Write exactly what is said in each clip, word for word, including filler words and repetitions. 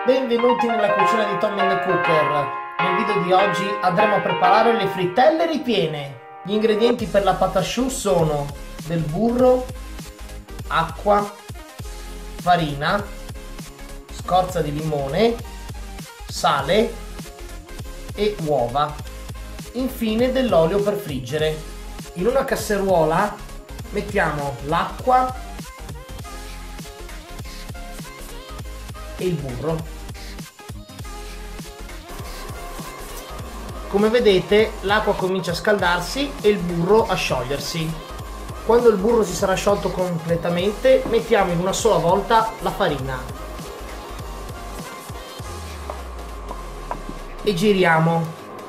Benvenuti nella cucina di Tommy the Cooker. Nel video di oggi andremo a preparare le frittelle ripiene. Gli ingredienti per la pâte à choux sono del burro, acqua, farina, scorza di limone, sale e uova. Infine dell'olio per friggere. In una casseruola mettiamo l'acqua e il burro. Come vedete l'acqua comincia a scaldarsi e il burro a sciogliersi. Quando il burro si sarà sciolto completamente mettiamo in una sola volta la farina e giriamo.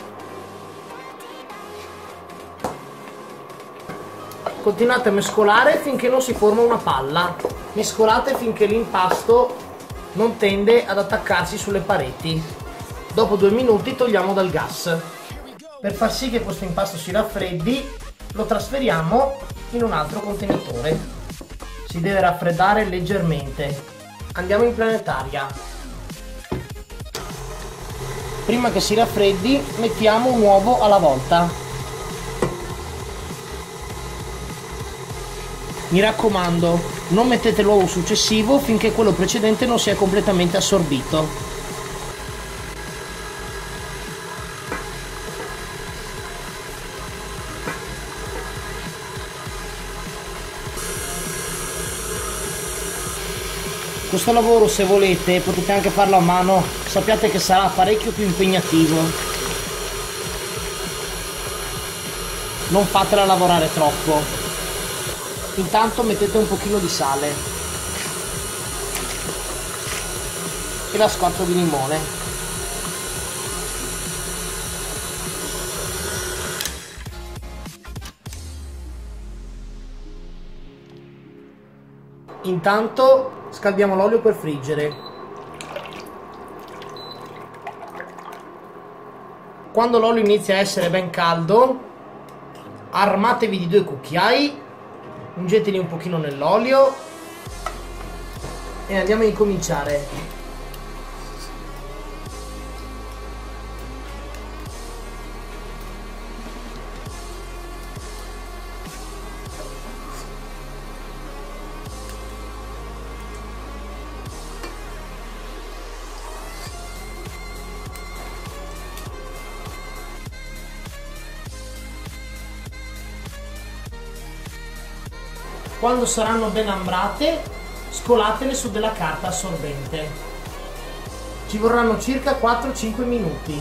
Continuate a mescolare finché non si forma una palla. Mescolate finché l'impasto non tende ad attaccarsi sulle pareti. Dopo due minuti togliamo dal gas. Per far sì che questo impasto si raffreddi, lo trasferiamo in un altro contenitore. Si deve raffreddare leggermente. Andiamo in planetaria. Prima che si raffreddi, mettiamo un uovo alla volta. Mi raccomando, non mettete l'uovo successivo finché quello precedente non sia completamente assorbito. Questo lavoro, se volete, potete anche farlo a mano, sappiate che sarà parecchio più impegnativo. Non fatela lavorare troppo. Intanto mettete un pochino di sale e la scorza di limone. Intanto scaldiamo l'olio per friggere. Quando l'olio inizia a essere ben caldo, armatevi di due cucchiai, ungeteli un pochino nell'olio e andiamo a incominciare. Quando saranno ben ambrate, scolatele su della carta assorbente. Ci vorranno circa quattro cinque minuti.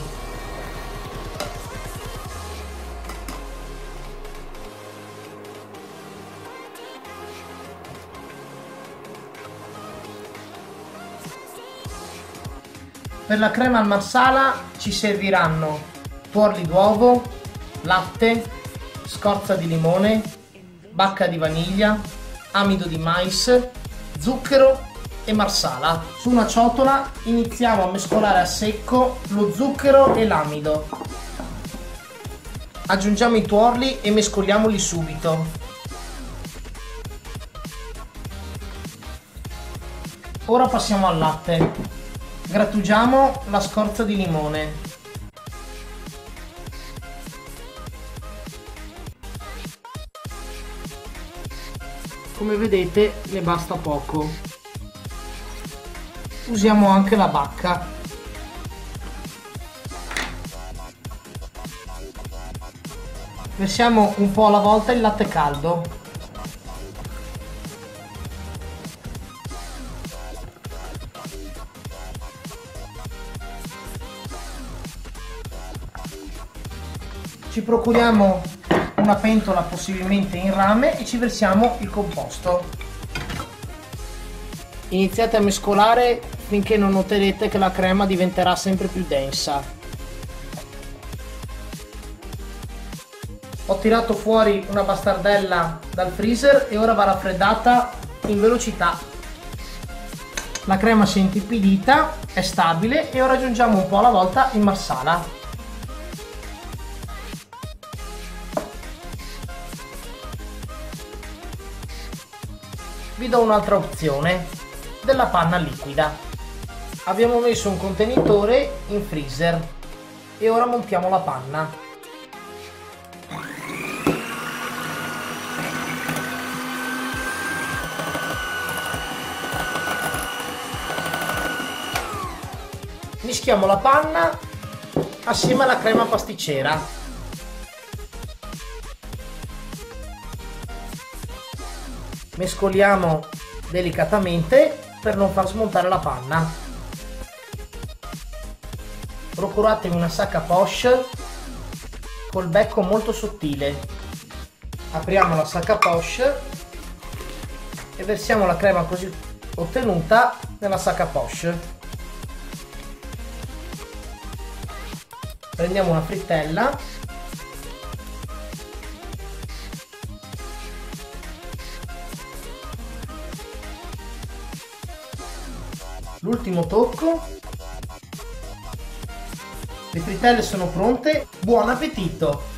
Per la crema al marsala ci serviranno tuorli d'uovo, latte, scorza di limone, bacca di vaniglia, amido di mais, zucchero e marsala. Su una ciotola iniziamo a mescolare a secco lo zucchero e l'amido. Aggiungiamo i tuorli e mescoliamoli subito. Ora passiamo al latte. Grattugiamo la scorza di limone. Come vedete ne basta poco. Usiamo anche la bacca. Versiamo un po' alla volta il latte caldo. Ci procuriamo una pentola possibilmente in rame e ci versiamo il composto. Iniziate a mescolare finché non noterete che la crema diventerà sempre più densa. Ho tirato fuori una bastardella dal freezer e ora va raffreddata in velocità. La crema si è intipidita, è stabile e ora aggiungiamo un po' alla volta il marsala. Vi do un'altra opzione, della panna liquida. Abbiamo messo un contenitore in freezer e ora montiamo la panna. Mischiamo la panna assieme alla crema pasticcera. Mescoliamo delicatamente per non far smontare la panna. Procuratevi una sacca poche col becco molto sottile. Apriamo la sacca poche e versiamo la crema così ottenuta nella sacca poche. Prendiamo una frittella, l'ultimo tocco. Le frittelle sono pronte, buon appetito!